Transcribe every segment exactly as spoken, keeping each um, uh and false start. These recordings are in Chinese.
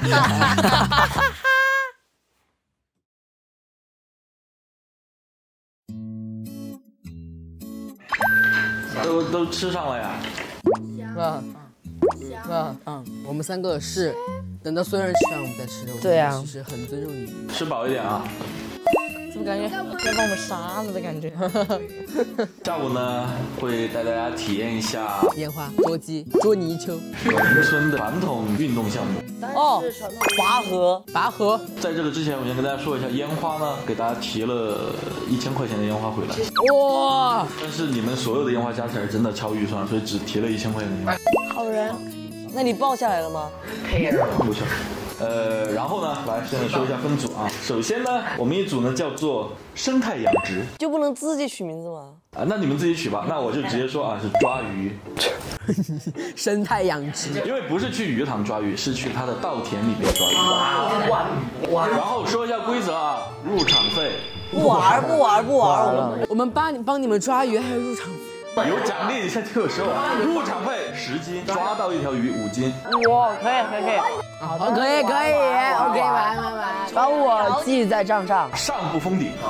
都都吃上了呀？ 嗯嗯嗯，我们三个是等到所有人吃完我们再吃的。 对啊， 其实很尊重你。 吃饱一点啊。 怎么感觉要把我们杀了的感觉？ 下午呢，会带大家体验一下烟花、捉鸡、捉泥鳅， 农村的传统运动项目。 哦，拔河， 拔河。 在这个之前，我先跟大家说一下，烟花呢，给大家提了一千块钱的烟花回来。 哇！ 但是你们所有的烟花加起来真的超预算，所以只提了一千块钱的烟花。 好人，那你报下来了吗？ 不错。呃，然后呢，来现在说一下分组啊。首先呢，我们一组呢叫做生态养殖， 就不能自己取名字吗？ 啊，那你们自己取吧。那我就直接说啊，是抓鱼。 生态养殖， 因为不是去鱼塘抓鱼，是去它的稻田里边抓鱼。然后说一下规则啊，入场费。 不玩不玩不玩，我们我们帮你帮你们抓鱼，还有入场费。 有奖励，先听我说啊。入场费十斤，抓到一条鱼五斤。 哇，可以可以可以， 好，可以可以 ，OK， 玩玩玩， 帮我记在账上。 上不封顶。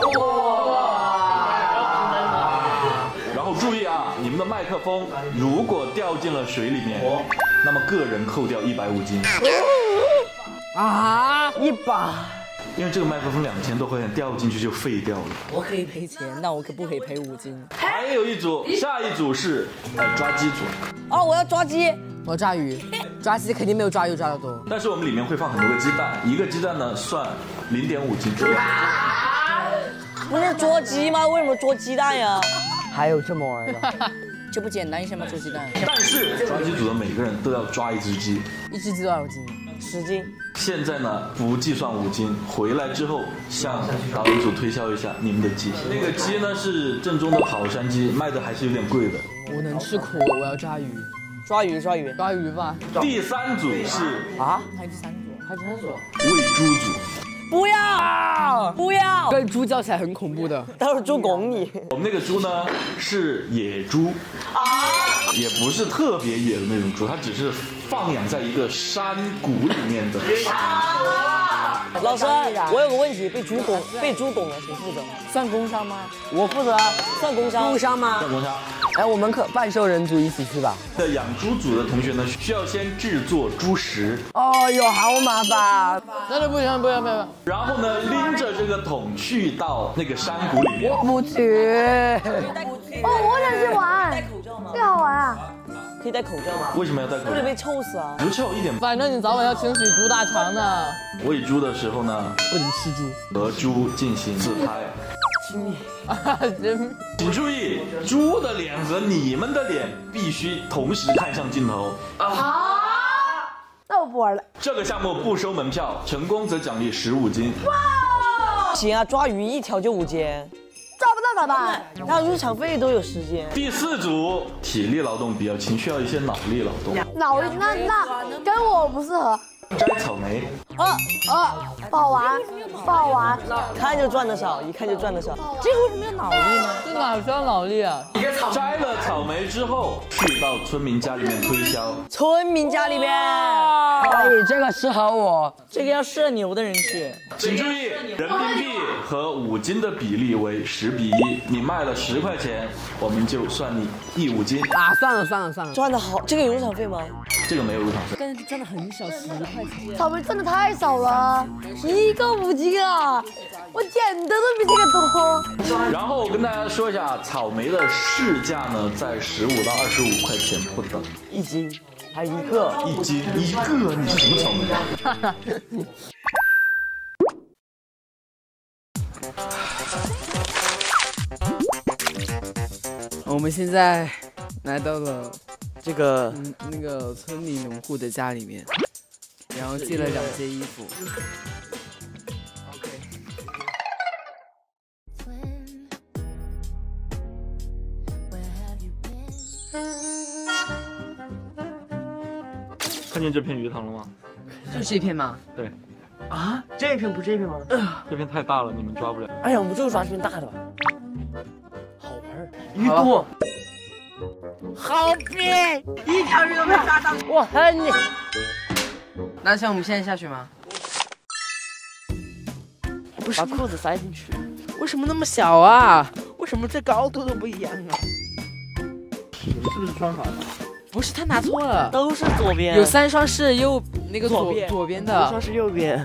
然后注意啊，你们的麦克风如果掉进了水里面，那么个人扣掉一百五斤。 啊， 一把。 因为这个麦克风两千多块钱掉进去就废掉了。 我可以赔钱，但我可不可以赔五斤？ 还有一组，下一组是呃抓鸡组。 哦，我要抓鸡， 我抓鱼，抓鸡肯定没有抓鱼抓得多。 但是我们里面会放很多个鸡蛋，一个鸡蛋呢算零点五斤。 不是捉鸡吗？为什么捉鸡蛋呀？ 还有这么玩的？ 这不简单一些吗？捉鸡蛋。 但是抓鸡组的每个人都要抓一只鸡， 一只鸡多少斤？ 十斤。 现在呢不计算五斤，回来之后向导演组推销一下你们的鸡。那个鸡呢是正宗的跑山鸡，卖的还是有点贵的。 我能吃苦，我要抓鱼。 抓鱼抓鱼抓鱼吧。 第三组是啊， 还有第三组，还有第三组。 喂猪组。 不要不要， 跟猪叫起来很恐怖的。 待会儿猪拱你。 我们那个猪呢是野猪，啊，也不是特别野的那种猪，它只是放养在一个山谷里面的。 老师，我有个问题，被猪拱，被猪拱了，谁负责？ 算工伤吗？ 我负责，算工伤。 工伤吗？ 算工伤。 哎，我们可半兽人组一起去吧。 在养猪组的同学呢，需要先制作猪食。 哦哟，好麻烦。那就不行，不行，不行。 然后呢，拎着这个桶去到那个山谷里面。 我不去。 哦，我想去玩。 戴口罩吗？ 这个好玩啊。 可以戴口罩吗？ 为什么要戴口罩？ 会被臭死啊！ 不臭一点。 反正你早晚要清洗猪大肠的。 喂猪的时候呢， 不能吃猪， 和猪进行自拍。 亲密啊，真。 请注意，猪的脸和你们的脸必须同时看向镜头。 啊！那我不玩了。 这个项目不收门票，成功则奖励十五斤。 哇！行啊，抓鱼一条就五斤。 抓不到咋办？ 那入场费都有时间。 第四组体力劳动比较轻，需要一些脑力劳动。 脑力那那跟我不适合。 摘草莓。 啊啊，不好玩，不好玩。 看就赚的少，一看就赚的少。 这个为什么要脑力呢？这哪需要脑力啊？ 摘了草莓之后，去到村民家里面推销。 村民家里面， 可以，这个适合我。 这个要社牛的人去。 请注意，人民币和五斤的比例为十比一。你卖了十块钱，我们就算你一五斤。 啊，算了算了算了。 赚的好，这个有入场费吗？ 这个没有入场费。 但是赚的很少，十块钱。 草莓赚的太少了，一个五斤啊！我捡的都比这个多。 然后我跟大家说一下，草莓的市价呢在十五到二十五块钱不等。 一斤，还一个？ 一斤一个？你是什么草莓？ 我们现在来到了这个嗯那个村里农户的家里面，然后借了两件衣服。 看见这片鱼塘了吗？ 就这片吗？ 对。 啊，这一片不是这一片吗？ 这片太大了，你们抓不了。 哎呀，我们就抓这片大的吧。好玩，鱼多。好扁，一条鱼都没抓到。我恨你。 那像我们现在下去吗？ 不是把裤子塞进去。 为什么那么小啊？为什么这高度都不一样啊？ 是不是穿反了？ 不是，他拿错了， 都是左边。 有三双是右那个左左边左边一的， 双是右边。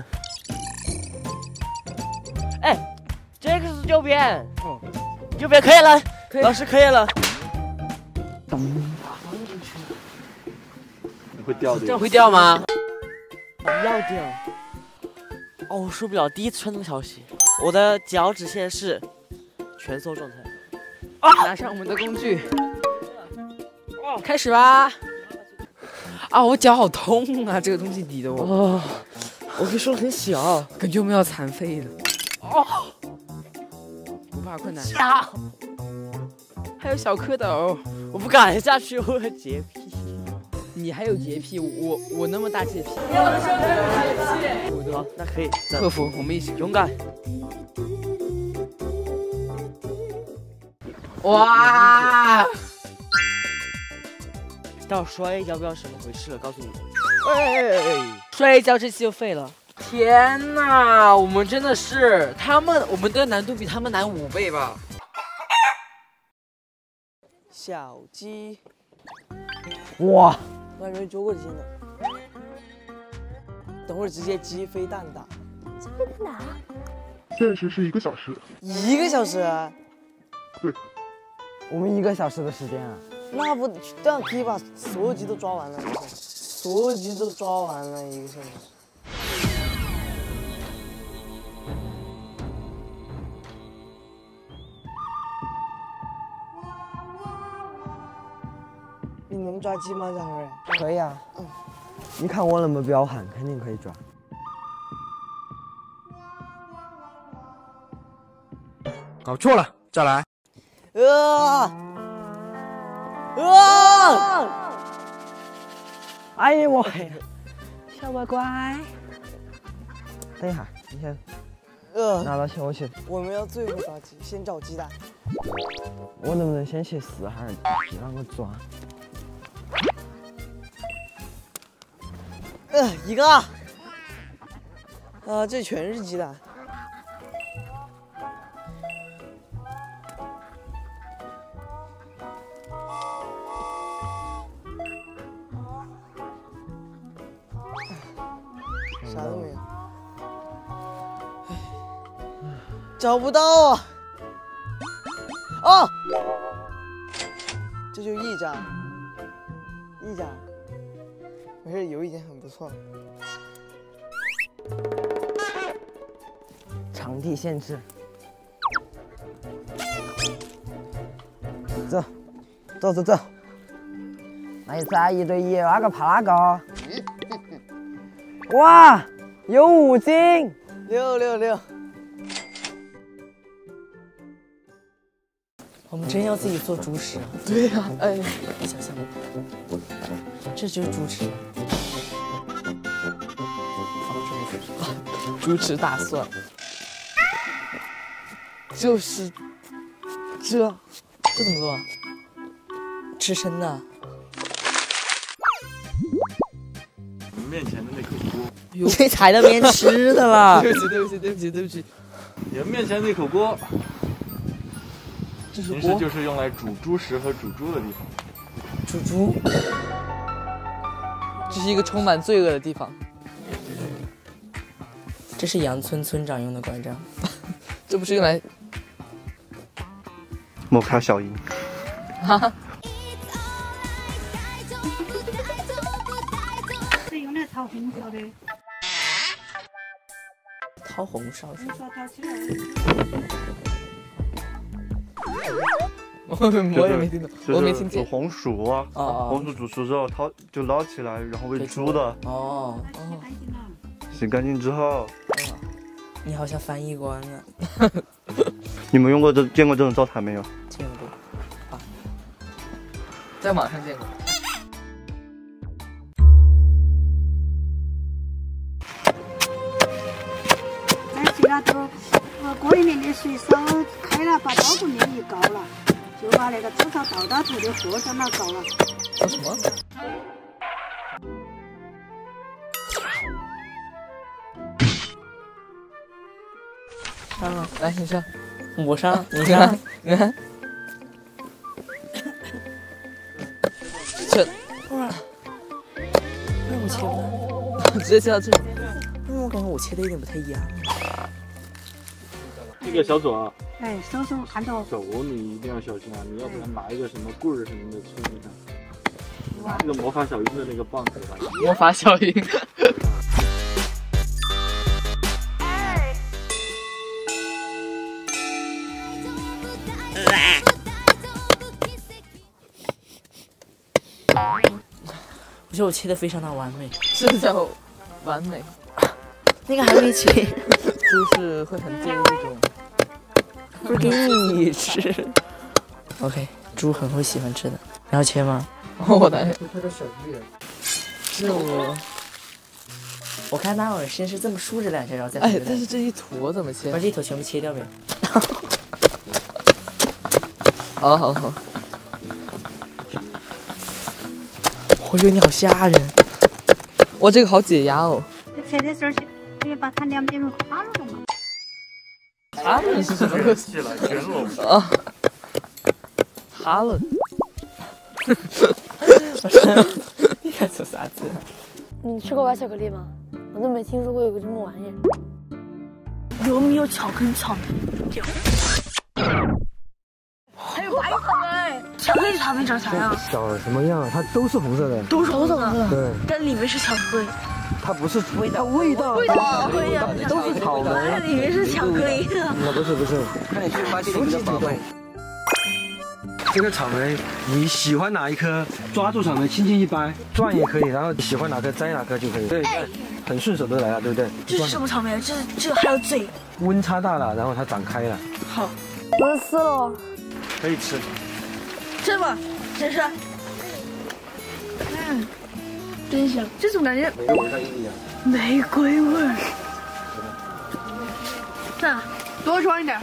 哎，这个是右边。哦，右边可以了， 可以老师可以了。 你会掉的。 这样会掉吗？ 不要掉。哦，我受不了，第一次穿这么小鞋，我的脚趾现在是蜷缩状态。 拿上我们的工具，开始吧。啊，我脚好痛啊！这个东西抵的我， 哦，我可以说很小， 感觉我们要残废了。哦，不怕困难。 小， 还有小蝌蚪， 我不敢下去，我有洁癖。 你还有洁癖，我我那么大洁癖。 好，那可以克服，我们一起勇敢。 哇！ 待会摔一跤不知道什么回事了，告诉你。哎， 摔一跤这期就废了。天哪，我们真的是他们，我们的难度比他们难五倍吧？ 小鸡， 哇！ 我还没捉过鸡呢。等会儿直接鸡飞蛋打。 这边在哪？ 限时是一个小时。 一个小时？ 对。 我们一个小时的时间啊？ 那不这样可以把所有鸡都抓完了，所有鸡都抓完了一个小时。你能抓鸡吗，小黑？ 可以啊。嗯。你看我那么彪悍，肯定可以抓。 搞错了，再来。 啊！啊！ 哎呀我， 小乖乖。 等一下，你先呃， 拿到球去。 我们要最后抓鸡，先找鸡蛋。 我能不能先去试下让我抓？ 呃，一个。啊、呃，这全是鸡蛋。啥都没有，找不到啊！哦，这就一张，一张，没事，有一点很不错。 场地限制，走，走走走，那一次啊，一对一，哪个怕哪个？哇，有五斤， 六六六！ 我们真要自己做主食啊？ 对呀、啊，哎， 想想，这就是主食。主持大蒜，就是这，这怎么做？吃生的。 你们面前的那口锅， 你踩到别人吃的了。 对不起，对不起，对不起，对不起。 你们面前那口锅， 这是平时就是用来煮猪食和煮猪的地方。 煮猪，这是一个充满罪恶的地方。这是杨村村长用的拐杖，这不是用来摩卡小樱。 哈。 是用来炒红烧的。 掏红烧是吧？ 红烧掏起来。 我我也没听懂，我没听见。 煮红薯啊， 哦红薯煮熟之后，掏就捞起来，然后喂猪的。 哦哦。 洗干净之后。 你好像翻译官啊！ 你们用过这见过这种灶台没有？ 见过，啊，在网上见过。 再去了都，呃，锅里面的水烧开了，把刀工面一搞了，就把那个煮烧倒到头的和在那搞了。 叫什么？ 上了， 来你上， 我上，你上， 你看，这， 哇，那我切不到， 直接切到这。 嗯，我感觉我切的有点不太一样。 这个小左， 哎，手手看着手你一定要小心啊！你要不然拿一个什么棍儿什么的戳一下，拿这个魔法小樱的那个棒子吧。 魔法小樱。 我觉得我切的非常的完美， 这叫完美。 那个还没切， 猪是会很介意这种， 不是给你吃。OK， 猪很会喜欢吃的，你要切吗？ 我来。 这我，我看哪有人先是这么竖着两下，然后再。 哎，但是这一坨怎么切？ 把这一坨全部切掉呗。 好好好。 我觉得你好吓人， 我这个好解压哦。 切的时候可以把它两边都卡了嘛。 哈伦是什么东西来卷拢啊？哈伦。 你在做啥子？ 你吃过白巧克力吗？我都没听说过有个这么玩意儿。 有没有巧克力草莓？有。还有白草莓，巧克力草莓长啥样？ 长什么样？它都是红色的， 都是红色的， 对， 但里面是巧克力。 它不是味道，味道味道不一样， 都是草莓， 它里面是巧克力。 那不是不是，看你去发现你的宝贝。这个草莓，你喜欢哪一颗，抓住草莓轻轻一掰，转也可以，然后你喜欢哪颗摘哪颗就可以，对，很顺手的来了，对不对？ 这是什么草莓？这这还有嘴。 温差大了，然后它长开了。 好， 能吃了。 可以吃。 吃吧，试试。嗯，真香，这种感觉每个味道一样。 玫瑰味儿。那多装一点。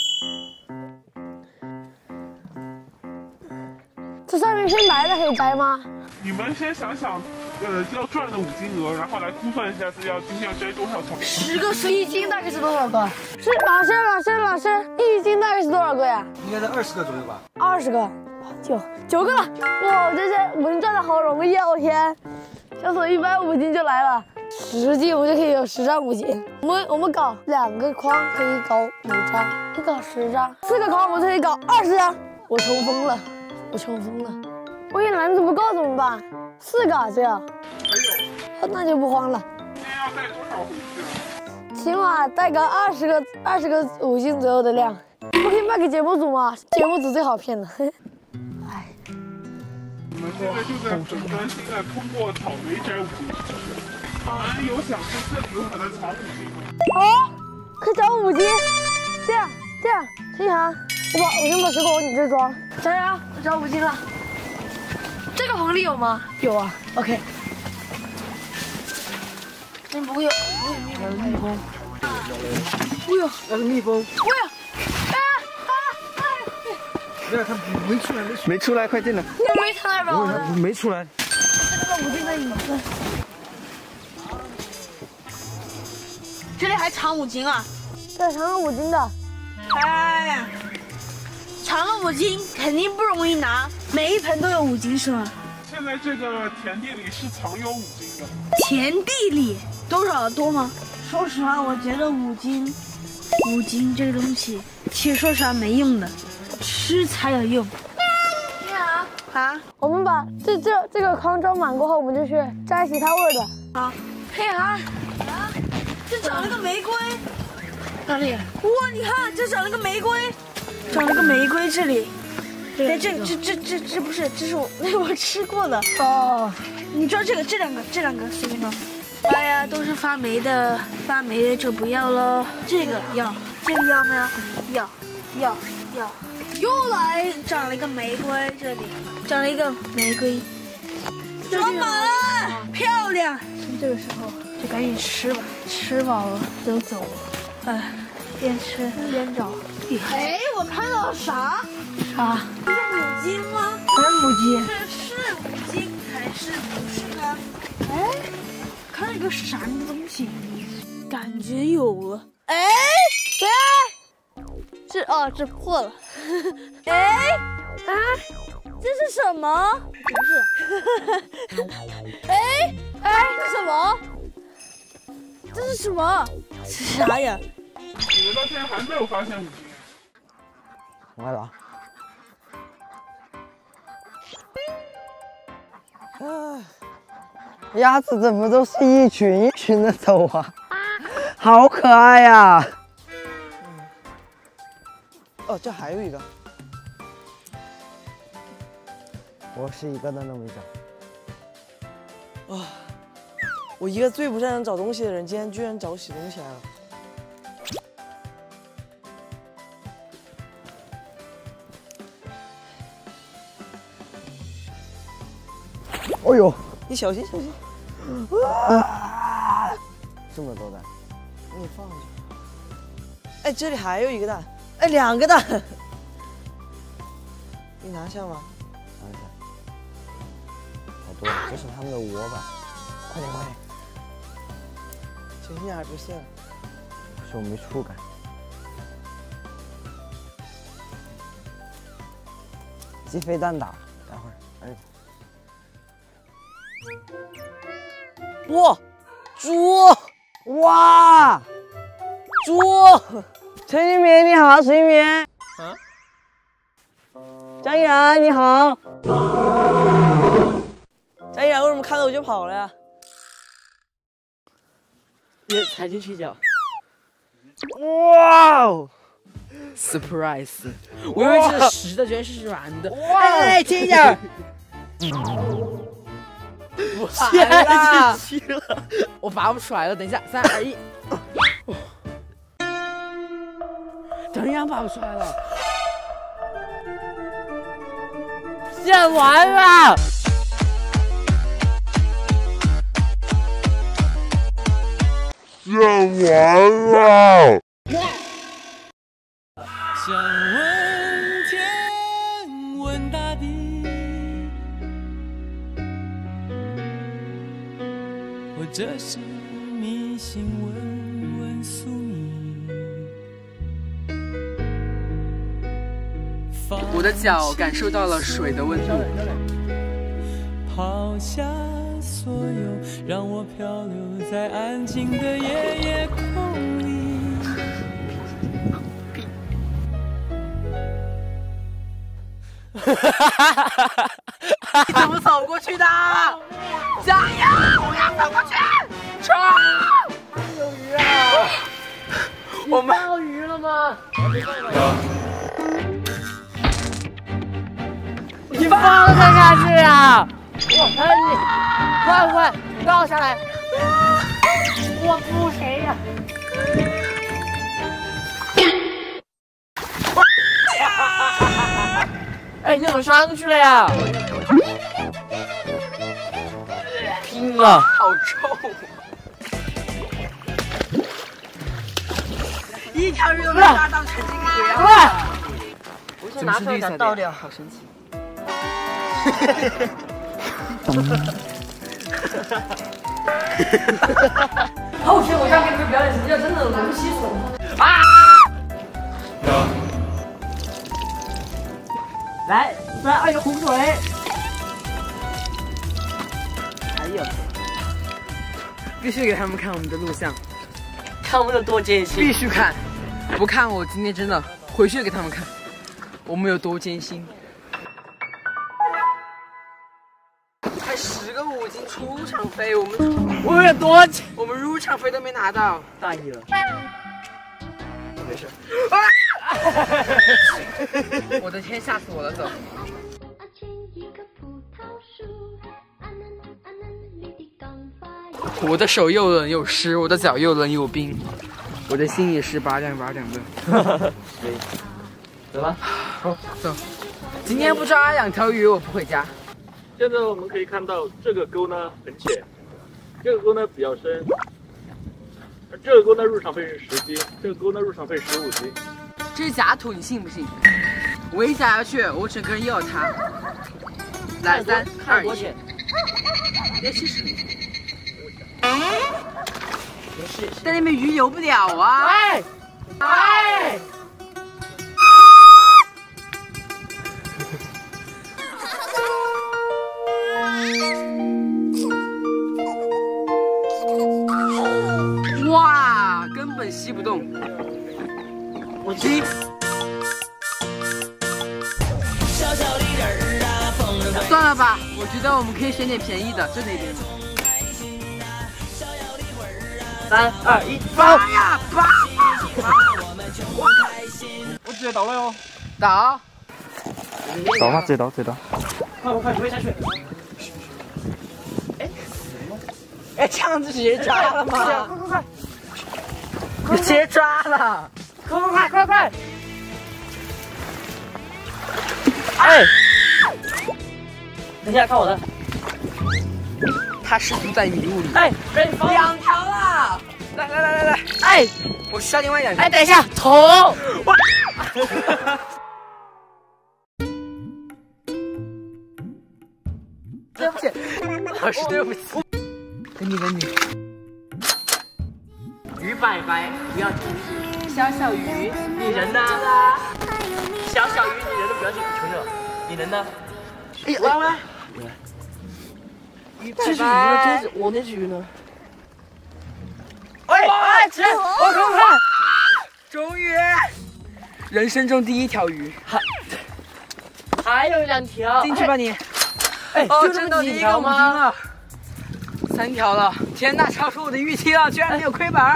这上面是白的可以摘吗？ 你们先想想，呃，要赚的五金额，然后来估算一下是要今天要摘多少草莓。 十个十一斤大概是多少个？ 是老师，老师，老师，一斤大概是多少个呀？ 应该在二十个左右吧。 二十个，九九个了。哇，这些我们赚的好容易啊！我天，小手一掰五斤就来了，十斤我们就可以有十张五金。我们我们搞两个框可以搞五张，一搞十张，四个框我们可以搞二十张。我冲锋了，我冲锋了。万一篮子不够怎么办？四个这样。 还有。 那就不慌了。 今天要带多少回去？ 起码带个二十个二十个五斤左右的量。不可以卖给节目组吗？节目组最好骗了。哎。 我们现在就在很专心的通过草莓摘五金。好像有想说这里有可能藏五金吗？ 哦，可以找五金。这样这样，陈涵，我把我先把水果往你这装。加油，我找五金了。这个棚里有吗？有啊。OK。你不会有？ 还有蜜蜂。 哎呦， 那是蜜蜂。 哎呀！啊啊啊！ 没有，它没出来，没出来，没出来，快进来。 你没藏哪吧？ 没没出来。 这个五金的影子。 这里还藏五金啊？ 对，藏了五金的。 哎呀，藏了五金肯定不容易拿，每一盆都有五金是吗？ 现在这个田地里是藏有五金的。 田地里多少多吗？说实话，我觉得五金，五金这个东西，其实说实话没用的，吃才有用。 你好。 啊， 我们把这这这个筐装满过后，我们就去摘其他味儿的。 好。 嘿涵， 啊，这长了个玫瑰。 哪里？ 哇，你看，这长了个玫瑰，长了个玫瑰这里。对，这这这这这不是，这是我那我吃过的哦。 你知道这个这两个这两个随便装。哎呀，都是发霉的，发霉的就不要了。这个要，这个要没有？要，要，要。又来长了一个玫瑰，这里长了一个玫瑰，装满了，漂亮。从这个时候就赶紧吃吧，吃饱了就走。哎，边吃边找。哎，我看到了啥？啥？这是母鸡吗？ 还是母鸡？ 这是母鸡还是不是呢？哎，看到一个闪的东西，感觉有了。哎， 谁？这哦，这破了。哎啊，这是什么？不是。哎哎，这什么？这是什么？是啥呀？ 你们到现在还没有发现五金。 来了。啊，鸭子怎么都是一群一群的走啊？好可爱呀！哦，这还有一个。我是一个都弄不着。 啊！我一个最不擅长找东西的人，今天居然找起东西来了。 哦呦， 你小心小心！ 啊，这么多蛋， 你放下。哎，这里还有一个蛋，哎，两个蛋。你拿下吗？ 拿下。好多，这是他们的窝吧？快点快点！ 小心点，别陷了。 可是我没触感。鸡飞蛋打，待会儿，哎。 哇，猪！ 哇， 猪！ 陈一鸣你好，陈一鸣。啊？张依然你好。 张依然为什么看到我就跑了呀？ 别踩进去一脚。 哇哦 ！surprise！ 我以为这是实的，居然是软的。哎，轻一点。我陷进去了，我拔不出来了。等一下，三二一，当然拔不出来了， 陷完了。 陷完了。 想问天，问大地。或者是迷信问问宿命。 我的脚感受到了水的温度。 抛下所有，让我漂流在安静的夜夜空里。 你怎么走过去的？加油！我要走过去！冲！ 有鱼啊！ 我们放鱼了吗？你放它下去啊！我喷你！快快倒下来！我扑谁呀？哎，你怎么上去了呀？拼了！ 好臭！一条鱼都被拉到成这个样子。 我先拿出来想倒掉，好神奇。 好，我我想给你们表演什么叫真的龙吸水啊！ 来，三二一，洪水！哎呦， 必须给他们看我们的录像， 看我们有多艰辛。 必须看，不看我今天真的回去给他们看，我们有多艰辛。才十个五金出场费，我们我有多钱？ 我们入场费都没拿到， 大意了。 没事。啊！我的天，吓死我了！走。我的手又冷又湿，我的脚又冷又冰，我的心也是拔凉拔凉的。 可以，走吧。 好，走。今天不抓两条鱼，我不回家。 现在我们可以看到这个沟呢很浅，这个沟呢比较深。这个沟呢入场费是十斤，这个沟呢入场费十五斤。 这是假土，你信不信？我一夹下去，我整个人要它。来，三二一，别其实。但那边鱼游不了啊！ 哎， 哎！ 哇，根本吸不动。我吸。算了吧，我觉得我们可以选点便宜的，这哪边？ 三二一， 发呀发！ 我直接倒了哟。 倒。 倒吧，直接倒，直接倒。 快快快，推下去！ 哎，哎，这样子直接抓了吗？ 快快快！ 你直接抓了！ 快快快快快！哎！等一下，看我的。 他试图在迷雾里。 哎， 两条了！来来来来来！哎，我杀另外两条。 哎，等一下，头！ 哇！对不起，老师对不起。给你给你。 鱼摆摆，不要停止。小小鱼，你人呢？小小鱼，你人呢？不要紧，求求，你人呢？ 哎呀， 弯弯。 鱼这是鱼呢？这是我那只鱼呢？ 哎哎，起来！我看看， 终于，人生中第一条鱼。 还还有两条， 进去吧你。 哎， 哦， 就挣到第一个条五斤了，三条了！天哪，超出我的预期了，居然没有亏本！哇，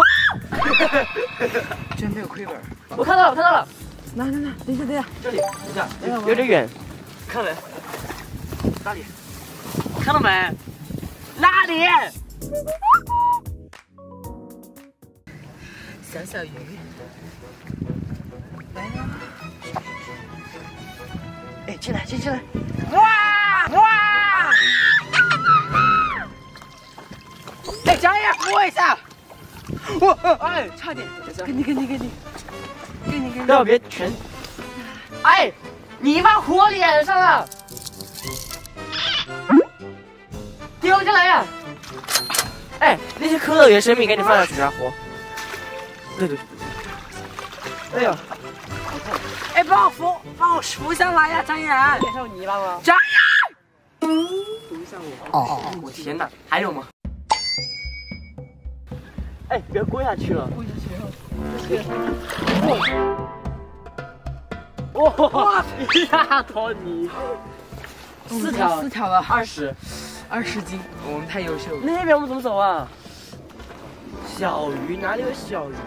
居然没有亏本！ 我看到了，我看到了。 来来来，等一下，等一下， 这里，等一下，有有点远，看没？哪里？看到没？那里？ 小小鱼，来呀！ 哎，进来，进进来！ 哇哇！哎，张爷，摸一下！我哎，差点，给你，给你，给你，给你，给你！ 要别全。哎，你把火脸上了！丢进来呀！哎，那些蝌蚪也生命，赶紧放下去，然后。对对对对。哎呀！ 哎，帮我扶，帮我扶上来呀，张远！ 脸上有泥巴吗？ 张远！ 扶一下我。哦哦哦！我天哪，还有吗？哎，别跪下去了。跪下去了。哇哇！一大坨泥。四条， 四条了， 二十， 二十斤，我们太优秀了。 那边我们怎么走啊？小鱼哪里有小鱼？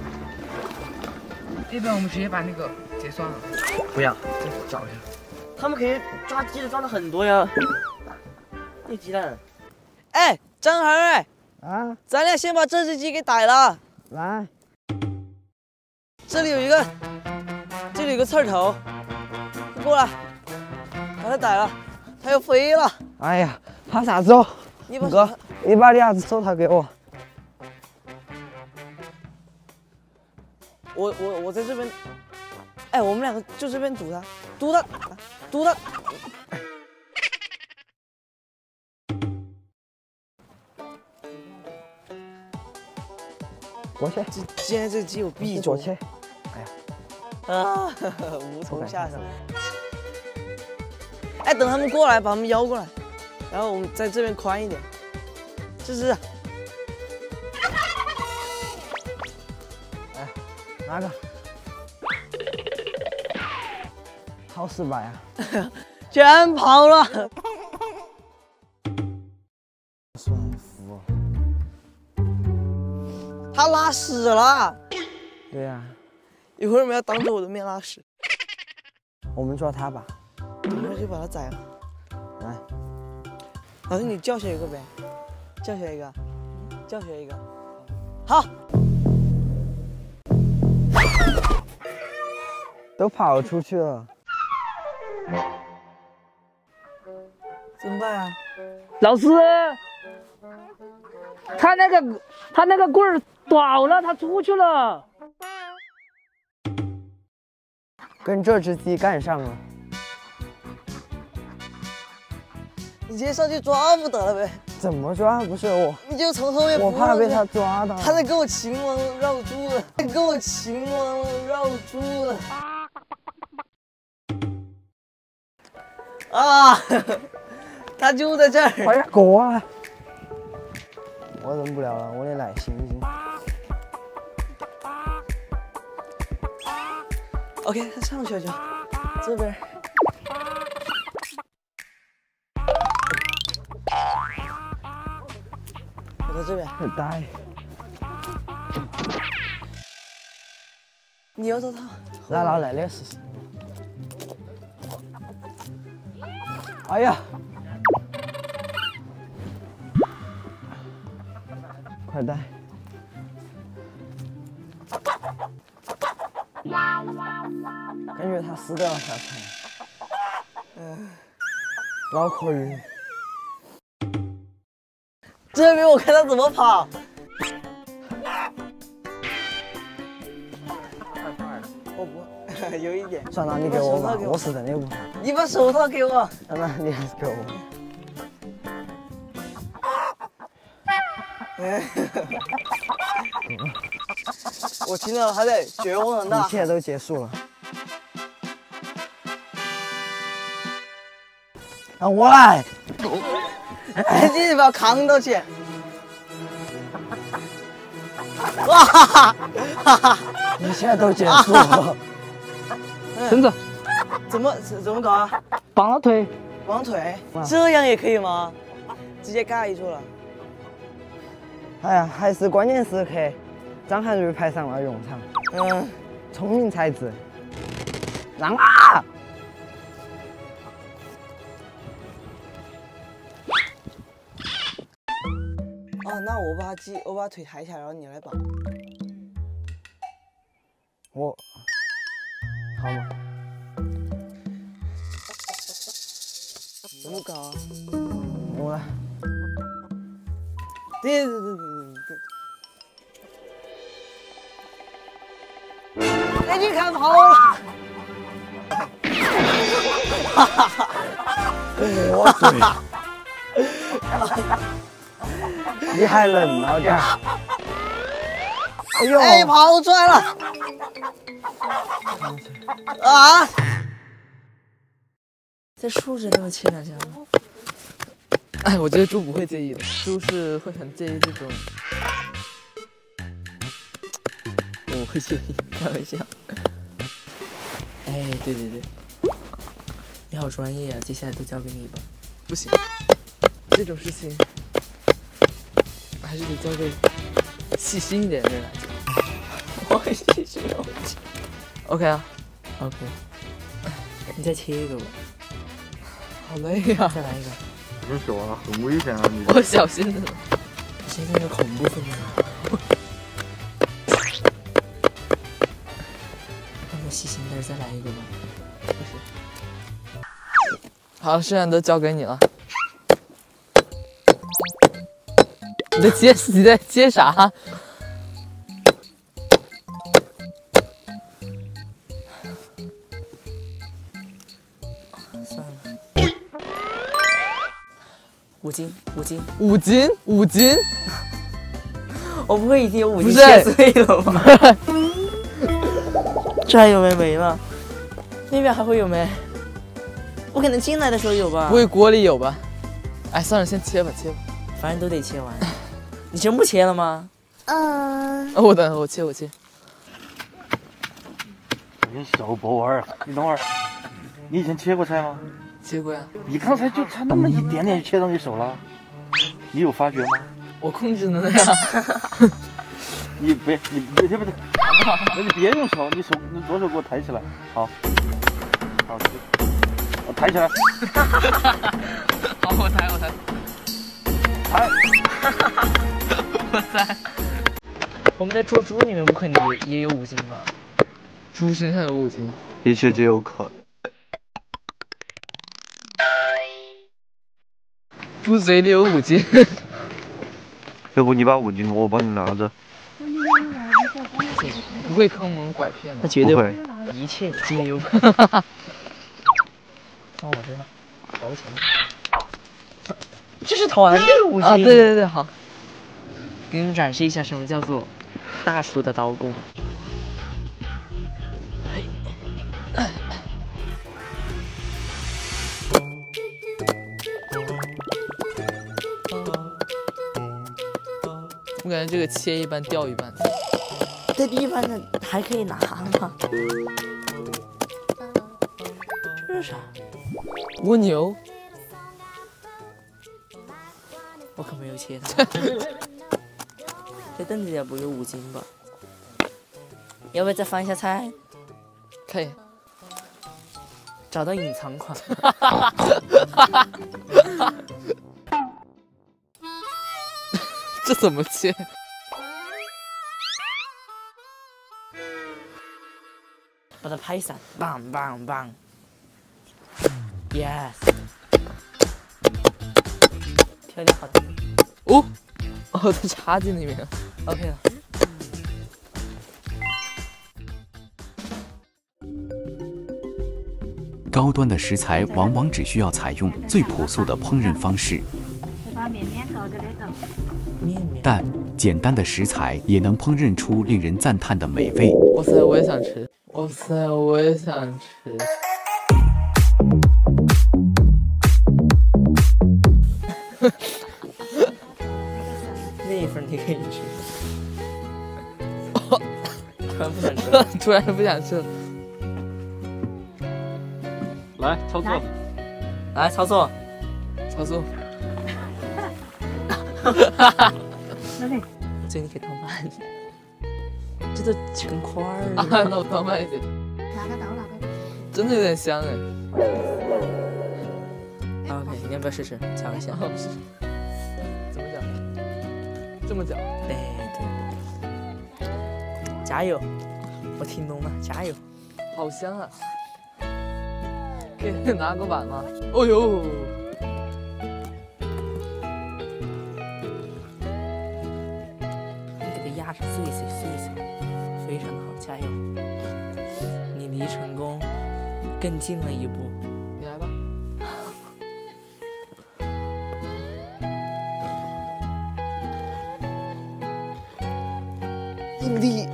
那边我们直接把那个结算了。 不要，再找一下。他们可以抓鸡的抓了很多呀。那鸡蛋。 哎，张恒儿，啊，咱俩先把这只鸡给逮了。来，这里有一个，这里有个刺儿头，过来，把它逮了，它要飞了。 哎呀，怕啥子哦？ 你把哥，你把你儿子手套给我。 我我我在这边，哎，我们两个就这边堵他，堵他，堵他。 过去。 今今天这鸡有弊过去。 哎呀，啊，无从下手。哎，等他们过来，把他们邀过来，然后我们在这边宽一点。这是。 哎，哪个？好失败啊！ 全跑了。 舒服。 他拉屎了。 对呀、啊。 一会儿我们要当着我的面拉屎。 我们抓他吧。 等会儿就把他宰了。 来， 老师你教学一个呗，教学一个，教学一个。好。 都跑出去了。 怎么办啊？ 老师，他那个他那个棍儿倒了，他出去了。 跟这只鸡干上了。 你直接上去抓不得了呗？ 怎么抓？不是我， 你就从后面。 我怕被他抓到。 他在跟我秦王绕柱了，在跟我秦王绕柱了。啊！他就在这儿。 快点过来！我忍不了了，我的耐心已经。 OK， 他上去了就这边。我在这边。 很呆。 你要找他。 来来来，来试试。哎呀！快带！感觉他死掉了下场。嗯，脑壳晕。 这边我看他怎么跑。我不，有一点。 算了，你给我吧，我是真的不怕。 你把手套给我。 那你还是给我。 我听到他在绝望的呐喊。 一切都结束了。让我来！ 你把我扛到去！哇哈哈哈哈！ 一切都结束了。 孙子，怎么怎么搞啊？ 绑了腿。 绑腿？这样也可以吗？直接盖住了。 哎呀，还是关键时刻，张涵予派上了用场。嗯，聪明才智。让啊！ 哦，那我把鸡，我把腿抬起来，然后你来绑。 我，好吗？ 怎么搞啊？ 我来。 对对对对对。哎，你看跑了！哈哈哈！ 我嘴。你还能啊？这。哎呦！ 哎，跑出来了！啊！ 在树上那么切两下吗？哎，我觉得猪不会介意的，猪是会很介意这种。我会介意，开玩笑。哎，对对对，你好专业啊！接下来都交给你吧。不行，这种事情还是得交给细心一点的人来做。我很细心的。OK 啊 ，OK。你再切一个吧。好累呀！再来一个。 别手啊，很危险啊！你。 我小心的。你现在是恐怖分子。让我细心点，再来一个吧。不是。好，剩下都交给你了。你在接你在接啥？算了。五斤，五斤，五斤，五斤。 我不会已经有五斤切碎了吗？这还有没没了？那边还会有没？我可能进来的时候有吧？ 不会锅里有吧？哎，算了，先切吧，切吧， 反正都得切完。你全部切了吗？ 嗯。 哦，我等我切，我切。 你手不玩，你等会儿。你以前切过菜吗？ 切过呀。 你刚才就差那么一点点就切到你手了，你有发觉吗？ 我控制能呀。 你别，你别别别，那你别用手，你手你左手给我抬起来，好，好，我抬起来。 好，我抬，我抬。 抬。 哇塞！ 我们在做猪，你们不可能也也有五斤吧？ 猪身上有五斤， 一切皆有可能。 猪嘴里有五斤。 要不你把五斤，我帮你拿着。 不会坑蒙拐骗的， 他绝对不会， 一切皆有可能。放我这，保险。 这是团队武器啊！对对对，好，给你们展示一下什么叫做大叔的刀工。我感觉这个切一半掉一半。 这一般的还可以拿吗？这是啥？ 蜗牛。我可没有切它。这凳子也不有五斤吧？要不要再翻一下菜？可以。找到隐藏款。这怎么切？把它拍散，棒棒棒 ，yes， 挑点好的。哦，哦，它插进里面了 ，OK 了。 高端的食材往往只需要采用最朴素的烹饪方式。 把面面搞这里头。 但简单的食材也能烹饪出令人赞叹的美味。 哇塞，我也想吃！哇塞，我也想吃！那一份你可以吃。突然不想吃了，突然不想吃了。 来操作， 来操作，操作。这你可以当饭，这都成块儿了。啊，那我当慢一点。 拿个刀，拿个。 真的有点香哎。OK， 你要不要试试搅一下？试试。怎么搅？这么搅？对对。加油！我听懂了，加油！好香啊！可以拿个碗吗？哦呦！压成碎碎碎碎，非常的好，加油！你离成功更近了一步。你来吧。硬币。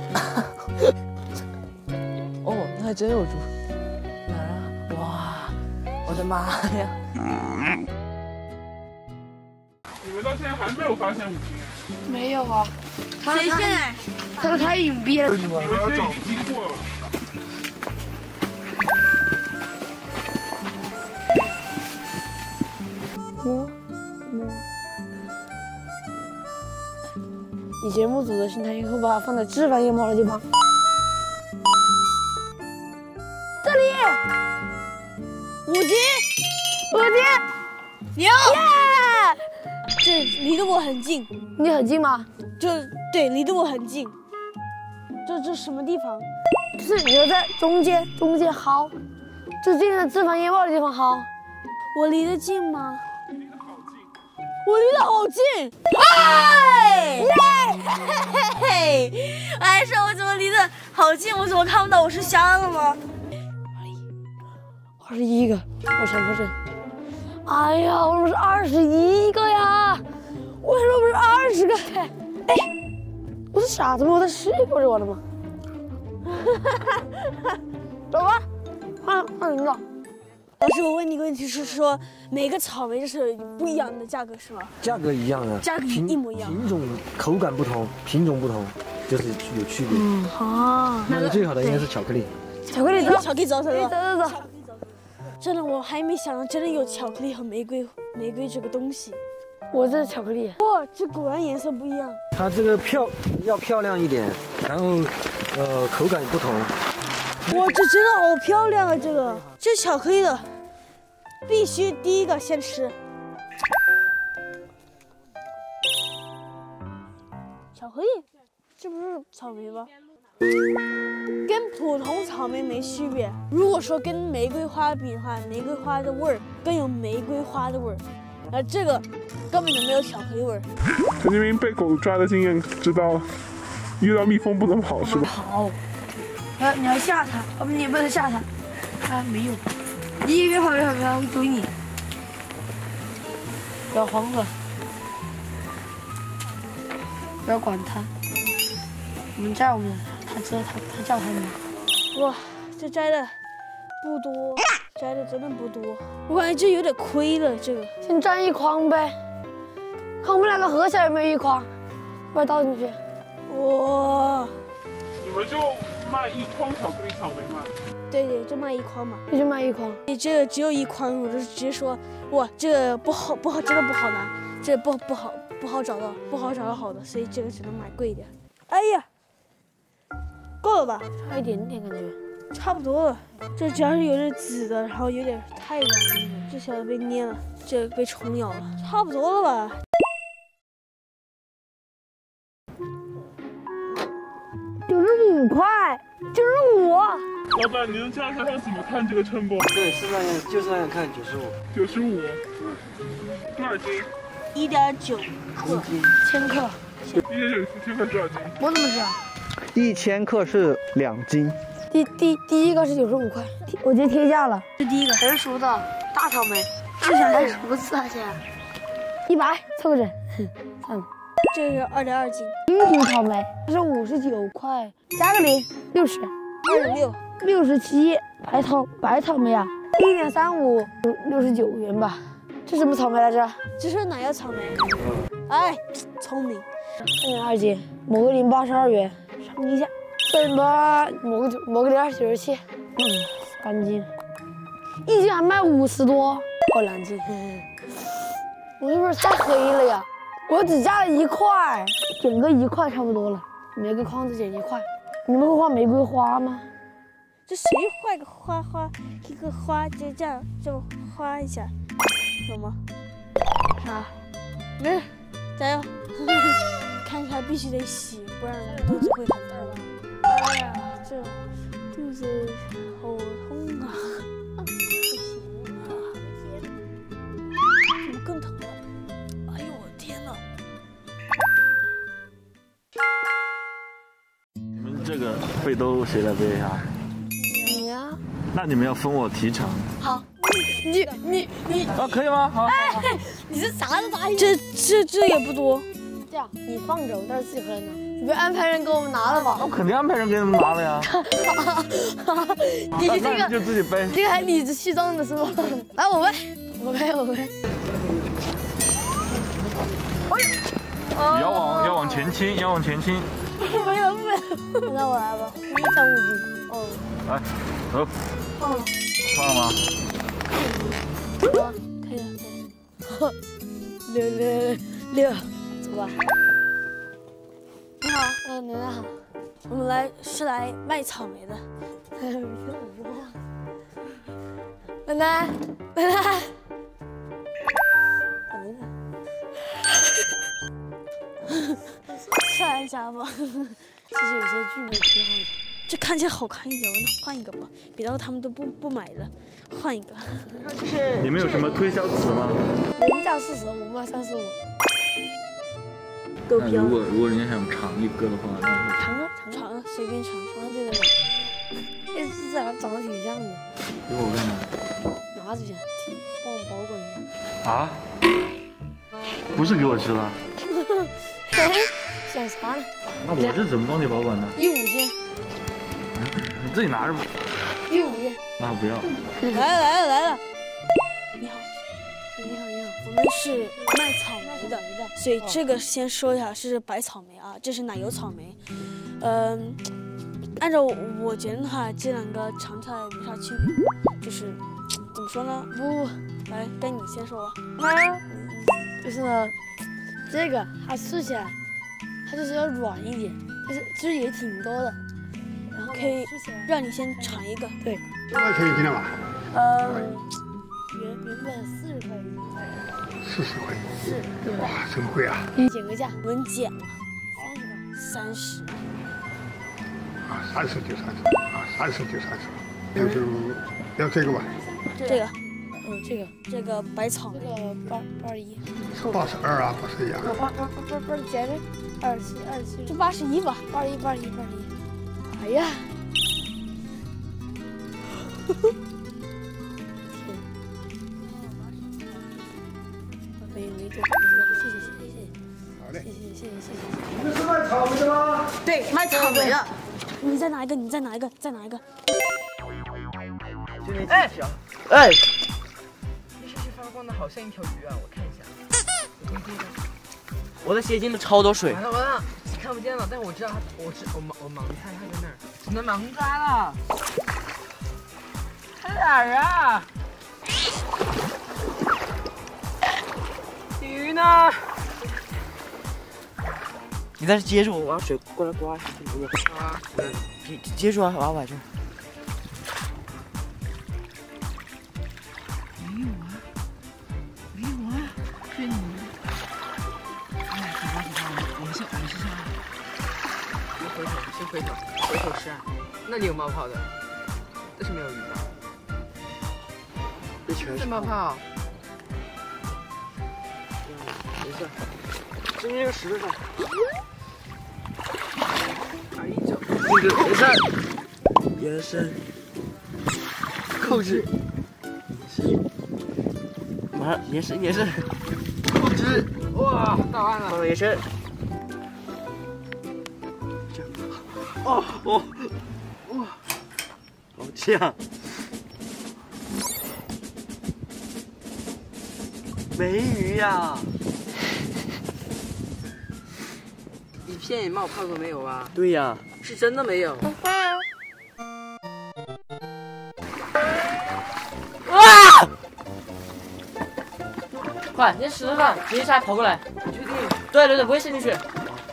哦，那还真有猪。哪儿啊？哇，我的妈呀！ 你们到现在还没有发现五金？ 没有啊。 谁现在？ 他都太隐蔽了。 你们这已经经过了。 我，我。以节目组的心态，以后把它放在脂肪眼毛的地方。这里，五级，五级， 牛！耶！这离得我很近。 你很近吗？ 这对，离得我很近。这这什么地方？ 就是你要在中间，中间薅，就近的脂肪眼毛的地方薅。 我离得近吗？ 我离得好近。 哎！耶！嘿嘿！哎，说我怎么离得好近？我怎么看不到？我是瞎了吗？ 二十一个，我强迫症。哎呀，我是二十一个呀！为什么不是二十个？哎，我是傻子吗？我在试过这玩的吗？走吧，换换人了。 老师，我问你个问题是说，每个草莓是不一样的价格是吗？ 价格一样的， 价格一模一样， 品种、口感不同，品种不同，就是有区别。 嗯，好。 卖的最好的应该是巧克力。 巧克力走， 巧克力走，走走走走。 真的，我还没想到，真的有巧克力和玫瑰，玫瑰这个东西。 我这是巧克力。 哇，这果然颜色不一样。 它这个漂要漂亮一点，然后呃口感也不同。 哇，这真的好漂亮啊！这个，这巧克力的，必须第一个先吃。巧克力，这不是草莓吗？跟普通草莓没区别。如果说跟玫瑰花比的话，玫瑰花的味儿更有玫瑰花的味儿，而这个根本就没有巧克力味儿。 陈建斌被狗抓的经验知道，遇到蜜蜂不能跑是吧？ 跑，啊，你要吓它，要不你不能吓它。啊，没有，你别跑别跑别跑，我追你。 不要慌了，不要管它。我们叫我们，他知道他他叫他们。 哇，这摘的不多，摘的真的不多，我感觉这有点亏了。这个先占一筐呗，看我们两个合起来有没有一筐，把它倒进去。 哇， 你们就卖一筐巧克力草莓吗？ 对对，就卖一筐嘛。 那就卖一筐。 你这个只有一筐，我就直接说，哇，这个不好不好，真的不好拿，这不不好不好找到，不好找到好的，所以这个只能买贵一点。哎呀，够了吧？ 差一点点感觉。 差不多了，这主要是有点紫的，然后有点太软了，这小子被捏了，这个被虫咬了，差不多了吧？ 九十五块，九十五。 老板，您价格上怎么看这个称不？ 对，是那样，就是那样看，九十五。 九十五，多少斤？ 一点九克， 千克。 一点九千克多少斤？ 我怎么知道？ 一千克是两斤。 第第第一个是九十五块，我直接贴价了。 这第一个成熟的大草莓， 这啥才十多次啊？现在一百凑个整，算了。 这是二点二斤。 冰品草莓是五十九块，加个零，六十。 二点六， 六十七。白草白草莓啊，一点三五，六十九元吧。这什么草莓来着？ 这是奶油草莓。哎，聪明。 三点二斤，抹个零八十二元，尝一下。什么？抹个九，抹个零二九十七。嗯，干净。一斤还卖五十多，哦，两斤。我是不是太黑了呀？我只加了一块，整个一块差不多了。每个筐子减一块。你们会画玫瑰花吗？ 这谁画个花花，一个花就这样就花一下，有吗？ 啥？ 没事，加油！看起来必须得洗，不然肚子会很痛。哎呀，这肚子好痛啊！不行啊！怎么更疼了？哎呦我天哪！ 你们这个背兜谁来背啊？ 你呀、啊。 那你们要分我提成。 好，你你你啊，可以吗？好。 哎，你是啥都答应。 这这这也不多。 这样，你放着，我到时候自己回来拿。你不安排人给我们拿了吧？ 我肯定安排人给你们拿了呀。 你这个就自己背。 你这个还理直气壮的是吗？来，我背，我背，我背。 要往要往前倾，要往前倾。 没有没有，那我来吧，一点五斤。哦。 来，走。 放了。 放了吗？ 啊，可以了，可以了。六六六，走吧。 你好， 嗯，奶奶好。 我们来是来卖草莓的。 奶奶，奶奶。 下一家吧。 其实有些剧没挺好的。 这看起来好看一点，那换一个吧。别到他们都不不买了，换一个。 你们有什么推销词吗？ 人家四十，我卖三十五。 狗票。 如果如果人家想尝一个的话，那尝啊尝尝啊，随便尝。 尝对对对。哎，这俩长得挺像的。 给我看看。 拿着去，帮我保管一下。啊？不是给我吃的。 想啥呢？ 那我这怎么帮你保管呢？ 一五斤。 你自己拿着吧。 一五斤。 那不要。 来了来了来了。你好， 你好你好， 我们是卖草莓的，所以这个先说一下是白草莓啊，这是奶油草莓。嗯，按照我觉得的话，这两个尝起来没啥区别，就是怎么说呢？ 不， 来，该你先说吧。 啊，就是呢，这个它吃起来，它就是要软一点，但是其实也挺多的。然后可以让你先尝一个。 对。 多少钱一斤了吧？ 呃，原原本四十块一斤。 四十块。 是。 哇，真贵啊！ 你减个价， 我们减了。 三十。三十。 啊，三十就三十，啊，三十就三十，要就要这个吧。 这个。 嗯，这个这个白草莓， 这个八八十一， 八十二啊，不是一样。 八八八八八几来着？二十七，二十七， 这八十一吧？ 八十一，八十一，八十一。哎呀！天！ 没没做，谢谢谢谢谢谢。好嘞。谢谢谢谢谢谢。 你们是卖草莓的吗？ 对，卖草莓的。你再拿一个，你再拿一个，再拿一个。 哎，哎，你是发光的，好像一条鱼啊！我看一下。我的鞋进了超多水。完了完了，看不见了，但是我知道它，我知我盲我盲猜它在那儿，只能盲猜了。在哪儿啊？鱼呢？你在这接住我，我要水过来刮。啊，接接住啊！我要摆这儿。没有啊，没有啊，是你。哎，走吧走吧，我们先我们先下来。先回头，先回头，回头是岸。那里有冒泡的，但是没有鱼吧？这全是冒泡。没事，就那个石头上。打一脚，这个延伸，延伸，扣制，马上延伸延伸，扣制，哇，到岸了，放延伸，这样，哦哦，哇，好呛，没鱼呀。一片冒泡都没有啊！对呀，是真的没有。啊！快，先石头上，直接下来跑过来。你确定？对对对，不会陷进去。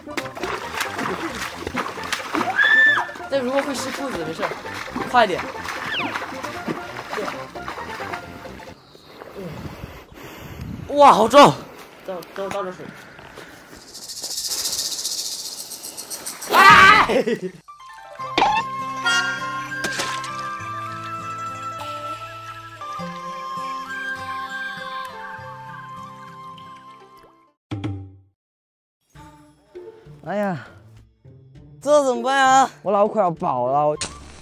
但如果会湿裤子，没事，快点。哇，好重！倒倒倒点水。 哎呀， 这怎么办啊？ 我脑壳要爆了！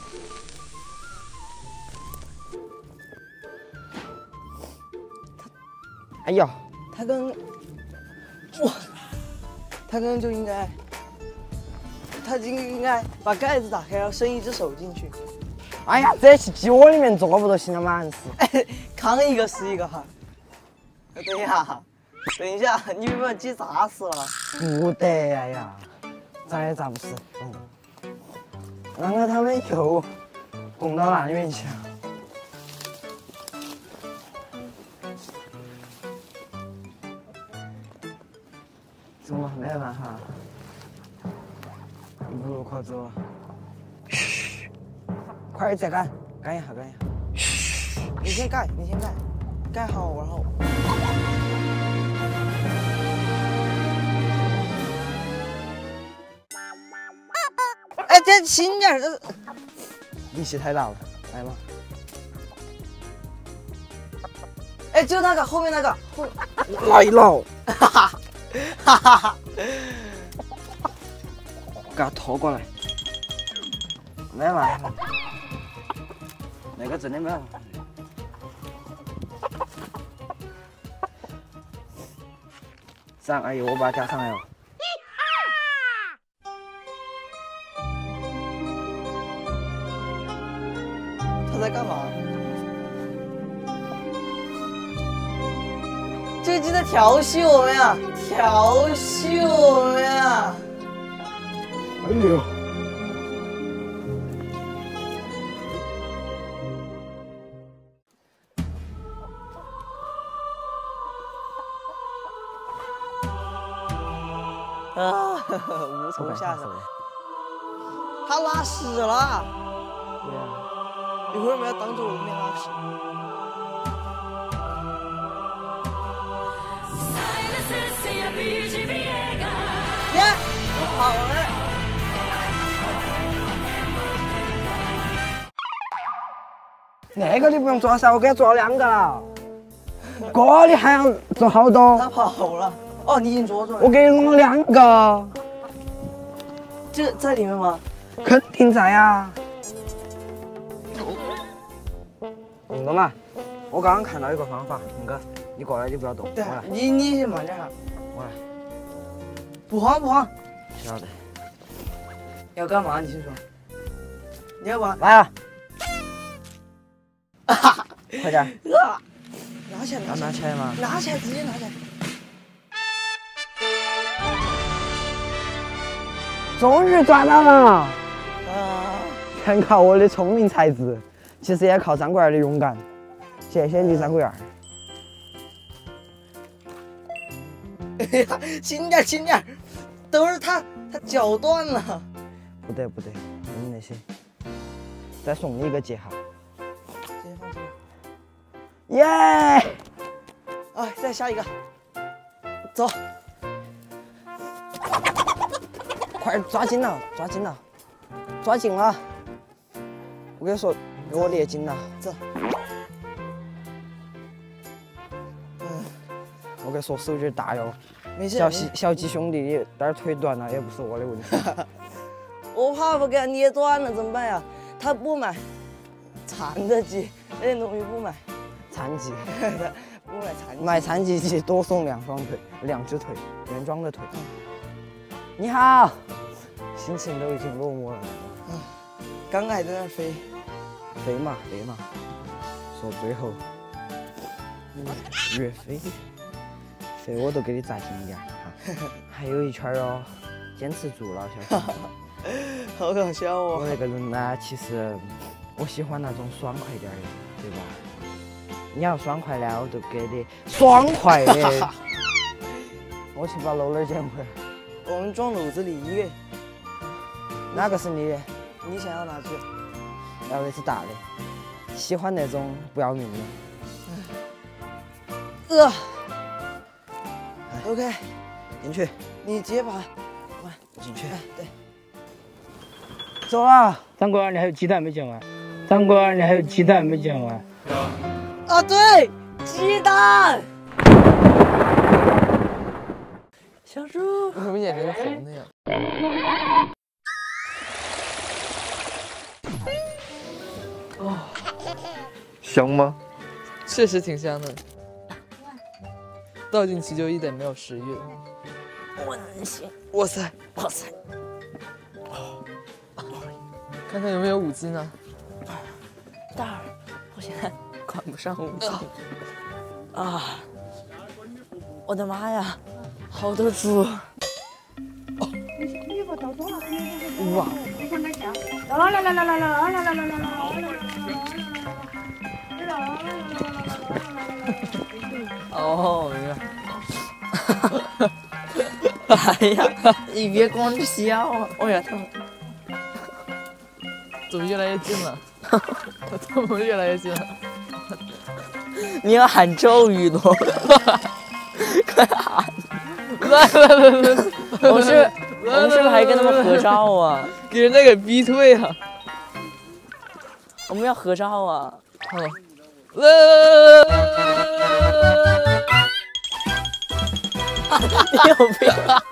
哎呀， 他跟哇，他刚刚就应该。他就应该把盖子打开，然后伸一只手进去。 哎呀，这去鸡窝里面做不就行了嘛？是。 哎，扛一个是一个哈。等一下，等一下，你有没有鸡砸死了？ 不得呀呀，咋也砸不死。嗯。然后他们又拱到那里面去了。怎么没办法？不如快走了。嘘，快点再干，干一下，干一下。 嘘，你先盖，你先盖，盖好，然后。哎，再轻点，这力气太大了，来嘛。 哎，就那个后面那个，后来了，哈哈，哈哈哈。给他拖过来，没办法，那个真的没办法。上，哎呦，我把它加上来了。 他在干嘛？这个鸡在调戏我们呀！调戏我们呀！ 哎呦！ 啊，无从下手。他拉屎了。 对呀。 你为什么要当着我的面拉屎？耶！我跑了。 那个你不用抓噻，我给他抓两个了。哥，你还要抓好多？ 他跑了。哦，你已经捉住了。 我给你弄了两个。 这在里面吗？ 肯定在呀。那个嘛，我刚刚看到一个方法，那个你过来，你不要动。 对我来， 你你先慢点哈。 我来。 不慌不慌。 晓得。 要干嘛？你先说。你要玩？ 来了。快点。 啊！拿起来， 要拿起来吗？ 拿起来，直接拿起来。 终于抓到了！ 啊！ 全靠我的聪明才智，其实也靠张贵儿的勇敢。谢谢你，张贵儿。 哎呀，轻点，轻点，等会儿他他脚断了。 不得不得，你那些。再送你一个记号。 直接放这。 耶！ 哎，再下一个。走。 快抓紧了，抓紧了，抓紧了！我跟你说，给我捏紧了。 走。 嗯，我跟你说，手劲大哟。 没事。 小鸡小鸡兄弟，你那儿腿断了也不是我的问题。 我怕不给他捏断了怎么办呀？他不买残的鸡，那些东西不买。 残疾。 不买残疾。 买残疾鸡多送两双腿，两只腿，原装的腿。你好。心情都已经落寞了。 嗯，刚还在那儿飞， 飞嘛飞嘛，说最后，嗯，越飞，飞我都给你扎紧点哈，还有一圈哦，坚持住了，小心。 好搞笑哦！ 我那个人呢，其实我喜欢那种爽快点的，对吧？你要爽快呢，我就给你爽快的。我去把漏漏捡回来。 我们装篓子里一个。 哪个是你的？ 你想要哪只？ 要的是大的，喜欢那种不要命的。 呃 ，OK， 进去。 你接吧， 我进去。 哎，对。 走了。 张国儿，你还有鸡蛋没讲完。张国儿，你还有鸡蛋没讲完。 啊，对，鸡蛋。 小猪，为什么眼睛是红的呀？哦， 香吗？ 确实挺香的，倒进去就一点没有食欲了。 我能行！ 哇塞， 哇塞！ 看看有没有五斤呢？ 大儿，我现在管不上五斤啊！我的妈呀，好多猪！ 哇！ 来来来来来来来来来来来来！ 哦，明白。 哎呀，你别光着笑啊！哎呀，他们怎么越来越近了？怎么越来越近了？ 你要喊咒语喽！快喊！ 来来来来！ 我们是，我们是不是还跟他们合照啊？ 给人家给逼退啊！ 我们要合照啊！ 好，来来来来！ 你有病！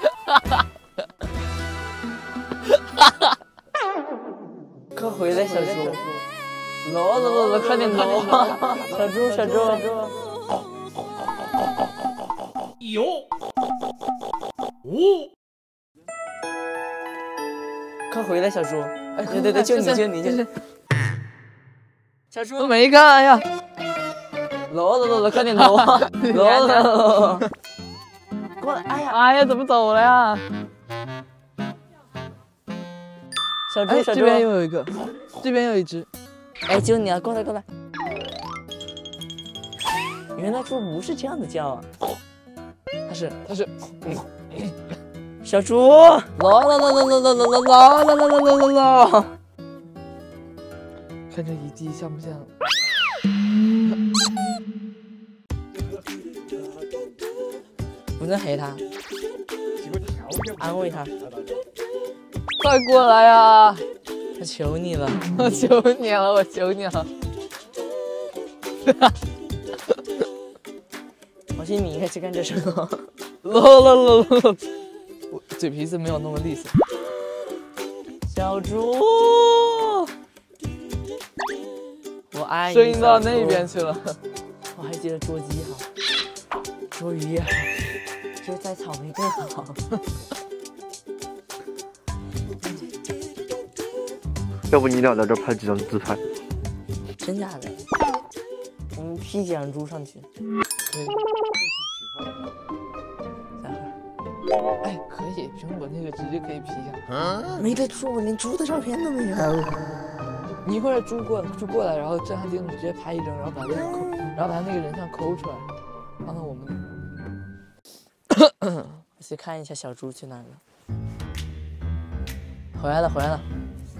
快回来，小猪！走走走走，快点走！小猪，小猪！ 有。五。 快回来，小猪！哎，对对对，就你就你就你。小猪都没看呀！ 走走走走，快点走！走走走！过来！哎呀！ 哎呀，怎么走了呀？ 小猪，小猪， 这边又有一个，这边有一只。 哎，就你啊！过来，过来！原来猪不是这样的叫啊！ 它是，它是， 小猪，啦啦啦啦啦啦啦啦啦啦啦啦啦！ 看这一地像不像？ 不能黑他，安慰他。 快过来呀！ 我求你了， 我求你了，我求你了！ 我信你应该去干这事了。 喽喽喽喽！我嘴皮子没有那么利索。 小猪，我爱你。 声音到那边去了。 我还记得捉鸡哈。 说鱼也好，就摘草莓更好。 要不你俩在这拍几张自拍？ 真假的？我们 P 几张猪上去。可以。待会儿。哎，可以，苹果那个直接可以 P 一下。啊？没得猪，我连猪的照片都没有。你一会儿猪过猪过来，然后正上镜头直接拍一张，然后把那个抠，然后把那个人像抠出来，放到我们。我去看一下小猪去哪儿了。回来了，回来了。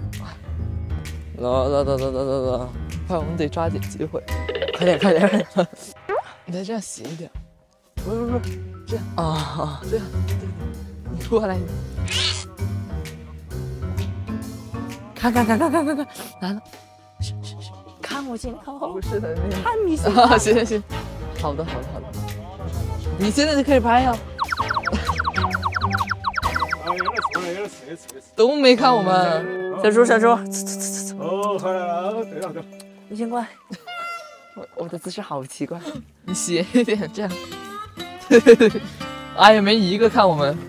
来来来来来来来，快，我们得抓紧机会，快点快点快点！你再这样斜一点，不是不是不是这样啊啊这样，你过来，看看看看看看看，来了，是是是，看我镜头，不是的那个，看你啊，行行行，好的好的好的，你现在就可以拍呀。都没看我们，小猪小猪。 哦，好了，对了对了， 你先过来。我我的姿势好奇怪，你斜一点，这样。哎呀，没一个看我们。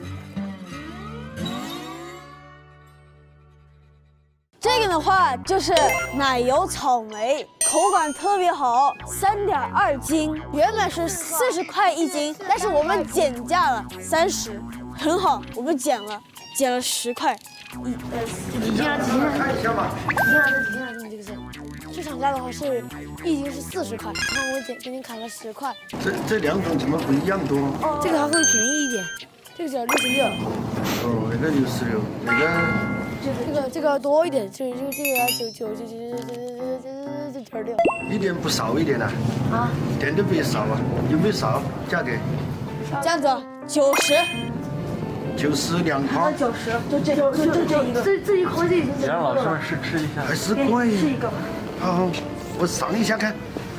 这个的话就是奶油草莓，口感特别好，三点二斤，原本是四十块一斤，但是我们减价了三十，很好，我们减了，减了十块。一呃，几斤啊？几斤啊？看一下吧。几斤啊？这几斤啊？你这个是，市场价的话是一斤是四十块，然后我减给你砍了十块。 这这两种怎么不一样多？ 哦，这个还会便宜一点，这个只要六十六。 哦，那个六十六，那个。 这个这个多一点，这这这个要九九九九九九九九点六， 一点不少一点呢？啊，一点都别少啊，有没有少？价格？ 价格九十， 九十两筐。 九十，就这就就这一个，这这一筐就已经。 让老师们试吃一下。 还是贵。 试一个。 好好，我尝一下看。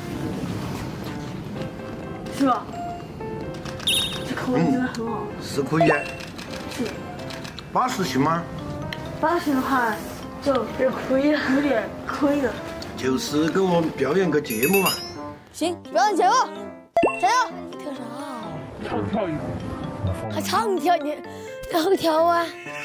是吧？这口味真的很好。 是可以啊。 是。 八十行吗？ 八十的话就有点亏了，有点亏了。 就是给我表演个节目嘛。 行，表演节目，加油！跳啥？ 唱跳一个。 还唱跳你，然后跳啊！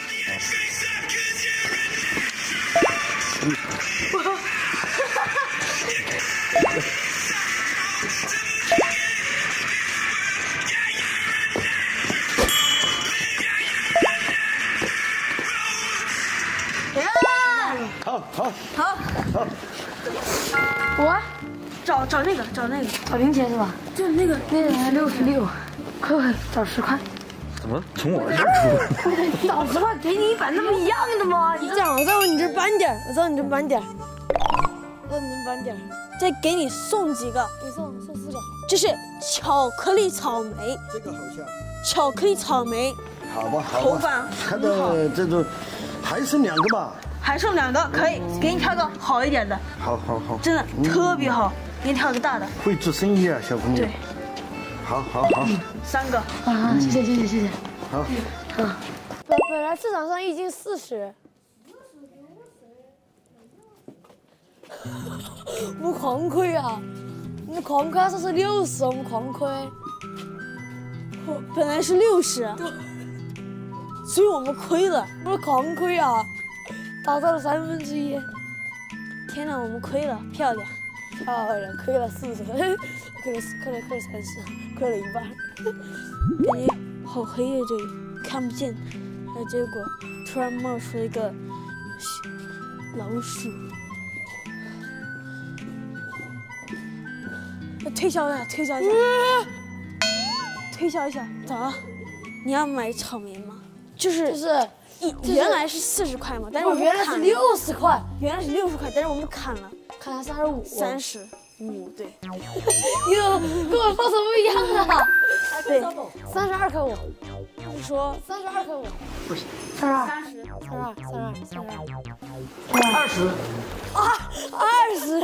好好好好，我找找那个找那个找零钱是吧？就那个那个六十六，快快找十块。 怎么从我这儿出？找十块给你一百，那不一样的吗？你这样，我再往你这搬点，我再往你这搬点，我再往你这搬点，再给你送几个，给送送四个。这是巧克力草莓， 这个好像巧克力草莓， 好吧好吧， 口感看到这种还剩两个吧。 还剩两个，可以给你挑个好一点的。 好，好，好， 真的、嗯、特别好，给你挑个大的。 会做生意啊，小朋友。 对， 好，好，好。 嗯、三个。啊，谢谢，谢谢，谢谢。 好。 啊，本本来市场上一斤四十。我们狂亏啊！我们狂亏，说是六十，我们狂亏。本来是六十，所以我们亏了，我们狂亏啊！达到了三分之一，天哪，我们亏了，漂亮，漂亮，亏了四十，亏了亏了亏了三十，亏了一半，感觉好黑呀，这里看不见，然后结果突然冒出了一个老鼠，推销一下，推销一下，推销一下，咋了？你要买草莓吗？就是就是。原来是四十块嘛，但是我们原来是六十块， 原来是六十块，但是我们砍了， 砍了三十五， 三十五，对。 哟，跟我说的不一样啊！ 对，三十二块五。你说三十二块五， 不是三十二， 三十， 三十二，三十二，三十二，二十，啊，二十，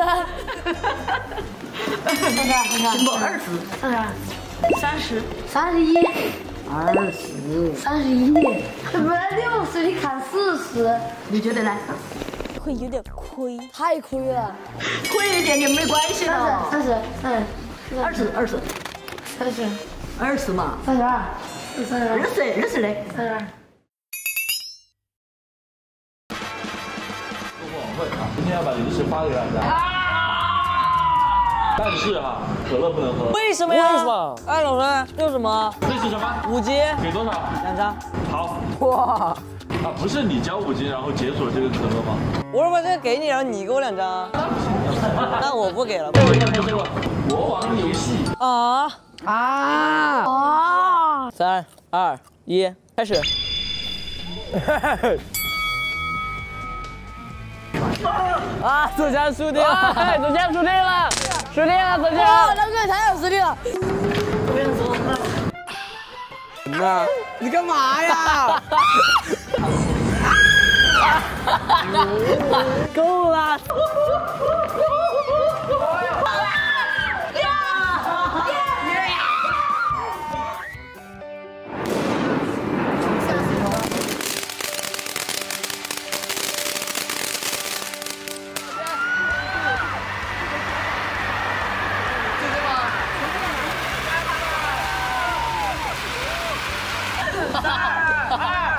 三十，三十，三十， 三十， 三十一。二十，三十一，本来六十，你砍四十，你觉得呢？ 会有点亏， 太亏了， 亏一点点没关系的。 三十，三十， 二十，二十， 三十， 二十嘛。 三十二，三十二。 二十，二十嘞。 三十二。 篝火晚会啊，今天要把零食发给大家。但是哈，可乐不能喝。 为什么呀？ 为什么？ 哎，老师，这是什么？ 这是什么？ 五斤。 给多少？ 两张。 好。 哇！ 啊，不是你交五斤，然后解锁这个可乐吗？ 我是把这个给你，然后你给我两张。那我不给了。 这个这个国王游戏。 啊啊啊！ 三二一，开始。 啊，左家输定了！哎，左家输定了，输定了，左家！ 哇，两个太有实力了！ 我跟你说， 那你干嘛呀？ 够了！ 三二